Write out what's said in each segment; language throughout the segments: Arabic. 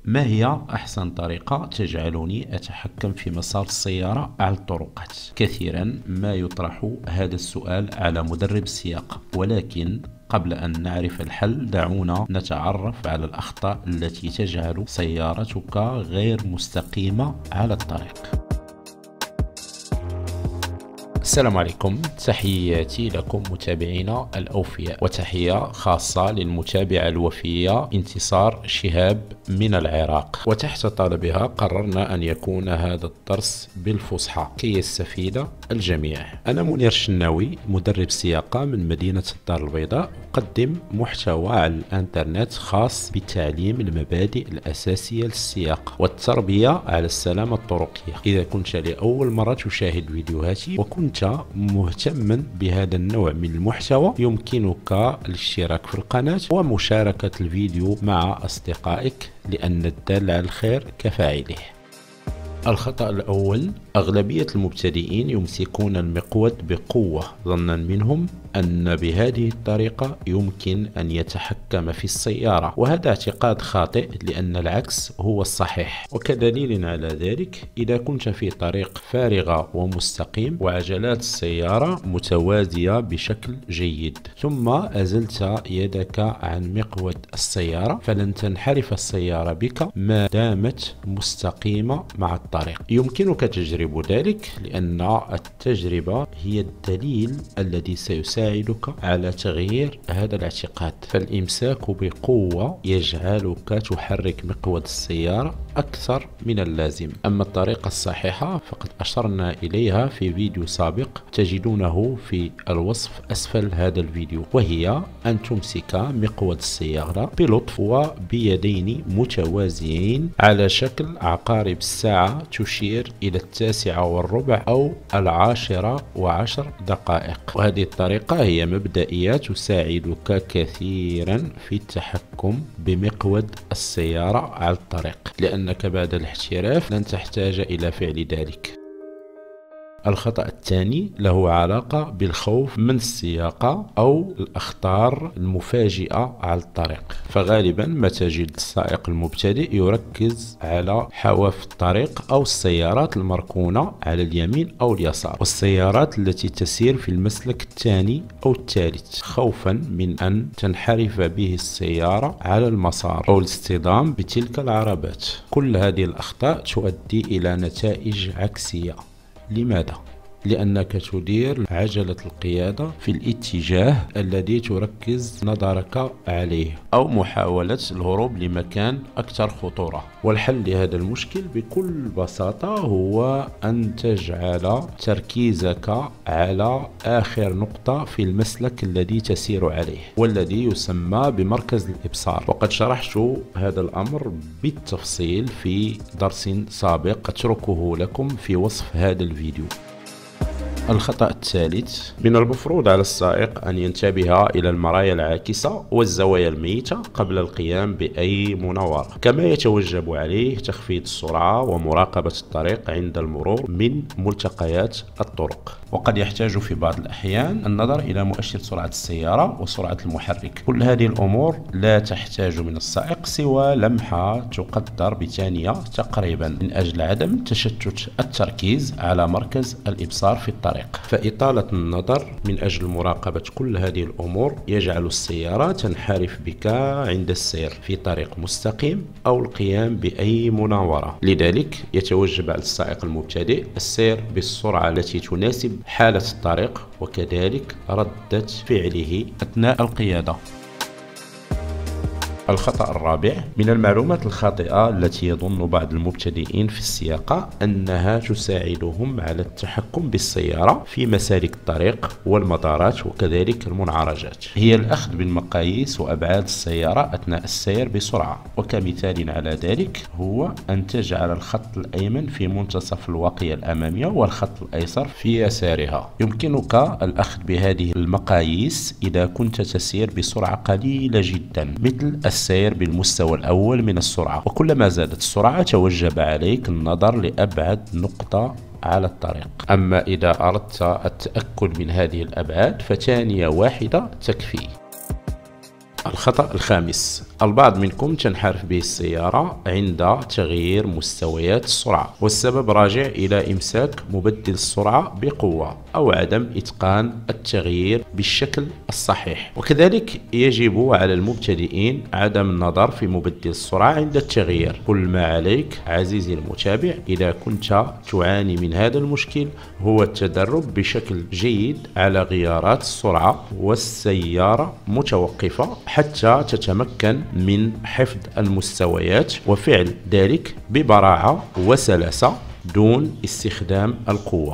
ما هي أحسن طريقة تجعلني أتحكم في مسار السيارة على الطرقات؟ كثيرا ما يطرح هذا السؤال على مدرب السياقة، ولكن قبل أن نعرف الحل دعونا نتعرف على الأخطاء التي تجعل سيارتك غير مستقيمة على الطريق. السلام عليكم، تحياتي لكم متابعينا الأوفياء، وتحية خاصة للمتابعة الوفية انتصار شهاب من العراق. وتحت طلبها قررنا أن يكون هذا الدرس بالفصحى كي يستفيد الجميع. أنا منير الشناوي، مدرب سياقة من مدينة الدار البيضاء، أقدم محتوى على الإنترنت خاص بتعليم المبادئ الأساسية للسياقة والتربية على السلامة الطرقية. إذا كنت لأول مرة تشاهد فيديوهاتي وكنت مهتما بهذا النوع من المحتوى، يمكنك الاشتراك في القناة ومشاركة الفيديو مع أصدقائك، لأن الدال على الخير كفاعله. الخطأ الأول: أغلبية المبتدئين يمسكون المقود بقوة ظنا منهم أن بهذه الطريقة يمكن أن يتحكم في السيارة، وهذا اعتقاد خاطئ، لأن العكس هو الصحيح. وكدليل على ذلك، إذا كنت في طريق فارغة ومستقيم وعجلات السيارة متوازية بشكل جيد، ثم أزلت يدك عن مقود السيارة، فلن تنحرف السيارة بك ما دامت مستقيمة مع الطريق. يمكنك تجرب ذلك، لأن التجربة هي الدليل الذي سيساعدك على تغيير هذا الاعتقاد. فالإمساك بقوة يجعلك تحرك مقود السيارة أكثر من اللازم. أما الطريقة الصحيحة فقد أشرنا إليها في فيديو سابق تجدونه في الوصف أسفل هذا الفيديو، وهي أن تمسك مقود السيارة بلطف وبيدين متوازيين على شكل عقارب الساعة تشير إلى 9:15 أو 10:10. وهذه الطريقة هي مبدئية تساعدك كثيرا في التحكم بمقود السيارة على الطريق، لأنك بعد الاحتراف لن تحتاج إلى فعل ذلك. الخطأ الثاني له علاقة بالخوف من السياقة أو الأخطار المفاجئة على الطريق. فغالبا ما تجد السائق المبتدئ يركز على حواف الطريق أو السيارات المركونة على اليمين أو اليسار، والسيارات التي تسير في المسلك الثاني أو الثالث، خوفا من أن تنحرف به السيارة على المسار أو الاصطدام بتلك العربات. كل هذه الأخطاء تؤدي إلى نتائج عكسية. لماذا؟ لأنك تدير عجلة القيادة في الاتجاه الذي تركز نظرك عليه، أو محاولة الهروب لمكان أكثر خطورة. والحل لهذا المشكل بكل بساطة هو أن تجعل تركيزك على آخر نقطة في المسلك الذي تسير عليه، والذي يسمى بمركز الإبصار. وقد شرحت هذا الأمر بالتفصيل في درس سابق أتركه لكم في وصف هذا الفيديو. الخطأ الثالث: من المفروض على السائق أن ينتبه إلى المرايا العاكسة والزوايا الميتة قبل القيام بأي مناورة، كما يتوجب عليه تخفيض السرعة ومراقبة الطريق عند المرور من ملتقيات الطرق. وقد يحتاج في بعض الأحيان النظر إلى مؤشر سرعة السيارة وسرعة المحرك. كل هذه الأمور لا تحتاج من السائق سوى لمحة تقدر بثانية تقريبا، من أجل عدم تشتت التركيز على مركز الإبصار في الطريق. فإطالة النظر من أجل مراقبة كل هذه الأمور يجعل السيارة تنحرف بك عند السير في طريق مستقيم أو القيام بأي مناورة. لذلك يتوجب على السائق المبتدئ السير بالسرعة التي تناسب حالة الطريق، وكذلك ردة فعله أثناء القيادة. الخطأ الرابع: من المعلومات الخاطئة التي يظن بعض المبتدئين في السياقة أنها تساعدهم على التحكم بالسيارة في مسالك الطريق والمطارات وكذلك المنعرجات، هي الأخذ بالمقاييس وأبعاد السيارة أثناء السير بسرعة. وكمثال على ذلك هو أن تجعل الخط الأيمن في منتصف الواقية الأمامية والخط الأيسر في يسارها. يمكنك الأخذ بهذه المقاييس إذا كنت تسير بسرعة قليلة جدا، مثل السير بالمستوى الأول من السرعة، وكلما زادت السرعة توجب عليك النظر لأبعد نقطة على الطريق. أما إذا أردت التأكد من هذه الأبعاد فثانية واحدة تكفي. الخطأ الخامس: البعض منكم تنحرف به السيارة عند تغيير مستويات السرعة، والسبب راجع إلى إمساك مبدل السرعة بقوة أو عدم إتقان التغيير بالشكل الصحيح. وكذلك يجب على المبتدئين عدم النظر في مبدل السرعة عند التغيير. كل ما عليك عزيزي المتابع إذا كنت تعاني من هذا المشكل هو التدرب بشكل جيد على غيارات السرعة والسيارة متوقفة حتى تتمكن من حفظ المستويات وفعل ذلك ببراعة وسلاسة دون استخدام القوة.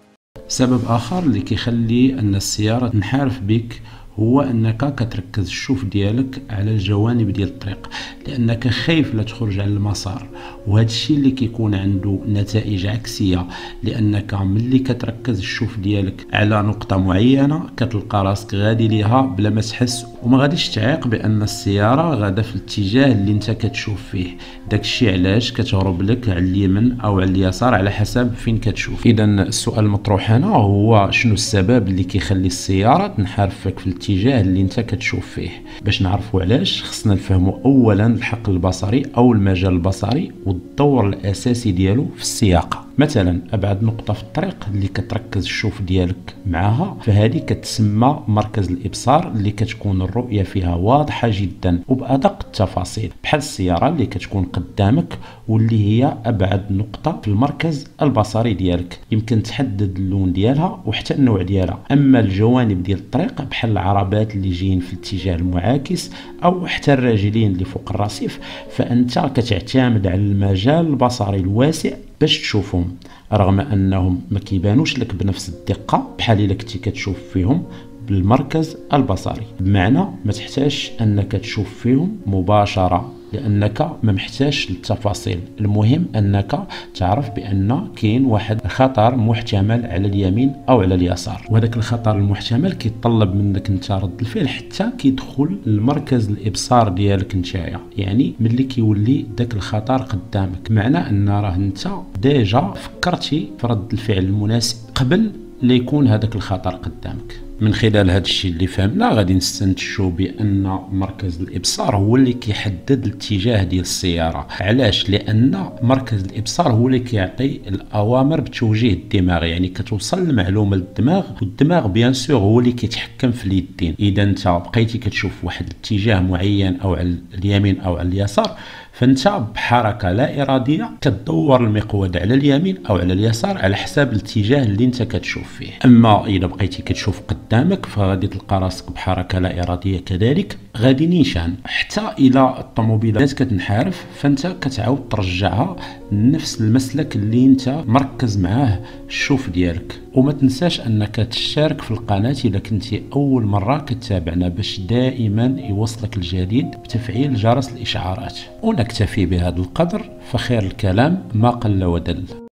سبب آخر اللي كيخلي أن السيارة تنحرف بك هو انك كتركز الشوف ديالك على الجوانب ديال الطريق، لانك خايف لا تخرج على المسار، وهذا الشيء اللي كيكون عنده نتائج عكسيه، لانك ملي كتركز الشوف ديالك على نقطه معينه كتلقى راسك غادي ليها بلا ما تحس، وما غاديش تعيق بان السياره غاده في الاتجاه اللي انت كتشوف فيه. داك الشيء علاش كتهرب لك على اليمين او على اليسار على حسب فين كتشوف. اذا السؤال المطروح هنا هو شنو السبب اللي كيخلي السياره تنحرفك في الاتجاه اللي انت كتشوف فيه؟ باش نعرفوا علاش خصنا نفهموا اولا الحق البصري او المجال البصري والدور الاساسي ديالو في السياقه. مثلا ابعد نقطه في الطريق اللي كتركز الشوف ديالك معها فهذه كتسمى مركز الابصار، اللي كتكون الرؤيه فيها واضحه جدا وبادق التفاصيل، بحال السياره اللي كتكون قدامك واللي هي ابعد نقطه في المركز البصري ديالك، يمكن تحدد اللون ديالها وحتى النوع ديالها. اما الجوانب ديال الطريق بحال العربات اللي جايين في الاتجاه المعاكس او حتى الراجلين اللي فوق الرصيف فانت كتعتمد على المجال البصري الواسع باش تشوفهم، رغم انهم ما كيبانوش لك بنفس الدقه بحال الا كنتي كتشوف فيهم بالمركز البصري، بمعنى ما تحتاج انك تشوف فيهم مباشره لانك ما محتاج للتفاصيل. المهم انك تعرف بان كاين واحد خطر محتمل على اليمين او على اليسار، وهذاك الخطر المحتمل كيتطلب منك انت رد الفعل حتى كيدخل المركز الابصار ديالك نتايا، يعني ملي كيولي داك الخطر قدامك، معنى ان راه انت ديجا فكرتي في رد الفعل المناسب قبل لا يكون هذاك الخطر قدامك. من خلال هذا الشيء اللي فهمنا غادي نستنتجوا بان مركز الابصار هو اللي كيحدد الاتجاه ديال السياره. علاش؟ لان مركز الابصار هو اللي كيعطي الاوامر بتوجيه الدماغ، يعني كتوصل المعلومه للدماغ، والدماغ بيان سور هو اللي كيتحكم في اليدين. اذا انت بقيتي كتشوف واحد الاتجاه معين او على اليمين او على اليسار، فانت بحركه لا اراديه كتدور المقود على اليمين او على اليسار على حساب الاتجاه اللي انت كتشوف فيه. اما اذا بقيتي كتشوف قدامك فغادي تلقى راسك بحركه لا اراديه كذلك غادي نيشان، حتى الى الطوموبيلات كتنحرف فانت كتعاود ترجعها لنفس المسلك اللي انت مركز معاه الشوف ديالك. وما تنساش انك تشترك في القناه اذا كنتي اول مره كتابعنا باش دائما يوصلك الجديد بتفعيل جرس الاشعارات. ونكتفي بهذا القدر، فخير الكلام ما قل ودل.